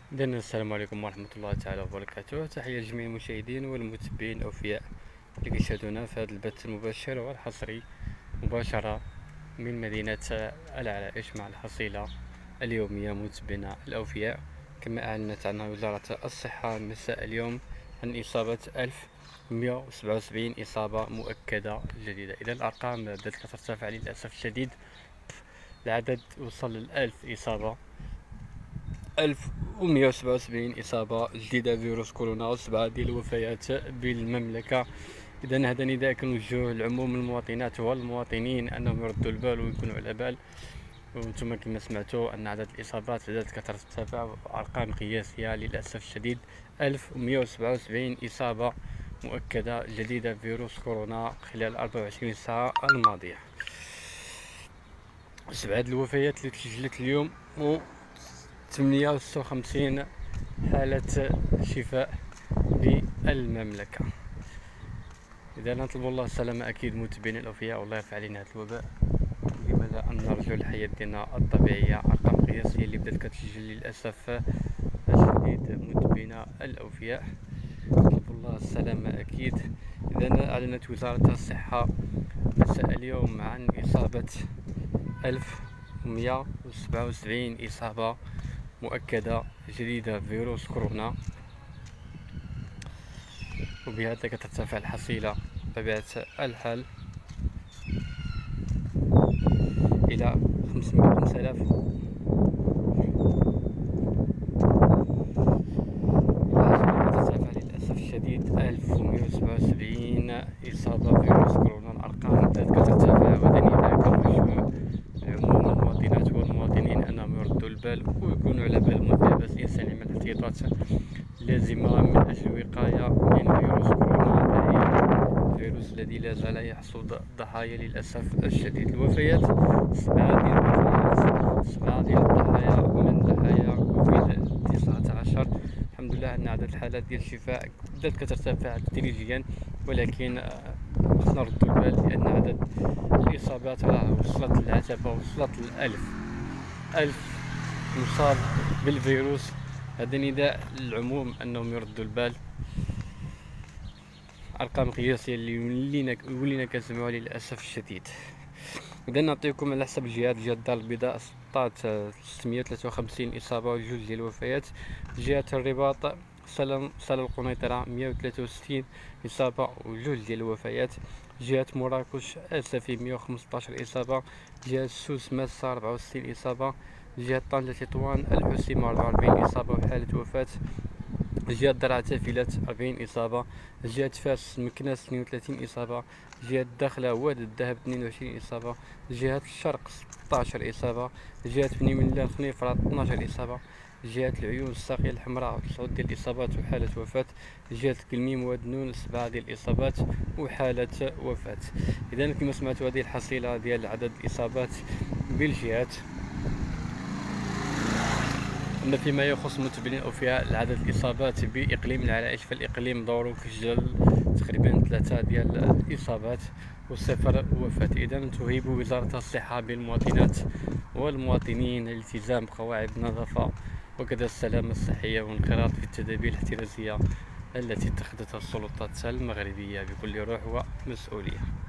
إذن السلام عليكم ورحمة الله تعالى وبركاته. تحية لجميع المشاهدين والمتابعين الأوفياء اللي كيشاهدونا في هذا البث المباشر والحصري مباشرة من مدينة العرائش مع الحصيلة اليومية متابعينا الأوفياء. كما أعلنت عنها وزارة الصحة مساء اليوم عن إصابة 1177 إصابة مؤكدة جديدة. إذا الأرقام بدأت كترتفع للأسف الشديد، العدد وصل ل1000 إصابة، 1177 إصابة جديدة فيروس كورونا و7 ديال الوفيات بالمملكة. إذا هذا نداء كنوجهوه لعموم المواطنات والمواطنين أنهم يردوا البال ويكونوا على بال. وانتم كما سمعتوا أن عدد الإصابات بدأت كترتفع بأرقام قياسية للأسف الشديد، 1177 إصابة مؤكدة جديدة فيروس كورونا خلال 24 ساعة الماضية. 7 الوفيات اللي تسجلت اليوم و 856 حالة شفاء بالمملكة. إذا نطلب الله السلامة أكيد متابعينا الأوفياء، والله يرفع علينا هذا الوباء. لماذا أن نرجو الحياة ديالنا الطبيعية. أرقام قياسية اللي بدات كتسجل للأسف الشديد متابعينا الأوفياء، نطلب الله السلامة أكيد. إذا أعلنت وزارة الصحة مساء اليوم عن إصابة 1177 إصابة مؤكدة جديدة فيروس كورونا، وبهذا كترتفع الحصيلة بطبيعة الحال إلى 5000 كترتفع للأسف الشديد 1177 إصابة فيروس كورونا. الأرقام بدأت كترتفع، وهذا نداء كنوجهوه لعموم المواطنات والمواطنين أنهم يردوا البال ويكونوا على بال ملتبس الإنسان من الاحتياطات اللازمة من أجل الوقاية من فيروس كورونا، الفيروس الذي لا زال يحصد ضحايا للأسف الشديد. الوفيات 7 ديال الضحايا من ضحايا كوفيد 19. الحمد لله أن عدد الحالات ديال الشفاء بدات كترتفع تدريجيا، ولكن خصنا نردوا البال لأن عدد الإصابات راه وصلت للعتبة، وصلت ل1000 مصاب بالفيروس. هذا نداء للعموم أنهم يردوا البال. أرقام قياسية اللي ولينا كنسمعوها للأسف الشديد. إذا نعطيكم على حسب الجهات الدار البيضاء سطات 653 إصابة وجوج ديال الوفيات. جهة الرباط سلا القنيطرة 163 إصابة وجوج ديال الوفيات. جهة مراكش أسفي 115 إصابة. جهة سوس ماسة 64 إصابة. جهة طنجة تطوان الحسيمة 44 إصابة وحالة وفاة. جهة درعا تافلات 40 إصابة. جهة فاس مكناس 32 إصابة. جهة الداخلة واد الذهب 22 إصابة. جهة الشرق 16 إصابة. جهة بني ملال خنيفرة 12 إصابة. جهة العيون الساقية الحمراء 9 ديال الإصابات وحالة وفاة. جهة كلميم واد نون 7 ديال الإصابات وحالة وفاة. إذا كما سمعتوا هذه الحصيلة ديال عدد الإصابات بالجهات. أما فيما يخص متابعين الأوفياء عدد الإصابات بإقليم العرائش، فالإقليم دورو كيسجل تقريبا 3 ديال الإصابات و0 وفاة. إذا تهيب وزارة الصحة بالمواطنات والمواطنين الالتزام بقواعد النظافة وكذا السلامة الصحية والانخراط في التدابير الاحترازية التي اتخذتها السلطات المغربية بكل روح ومسؤولية.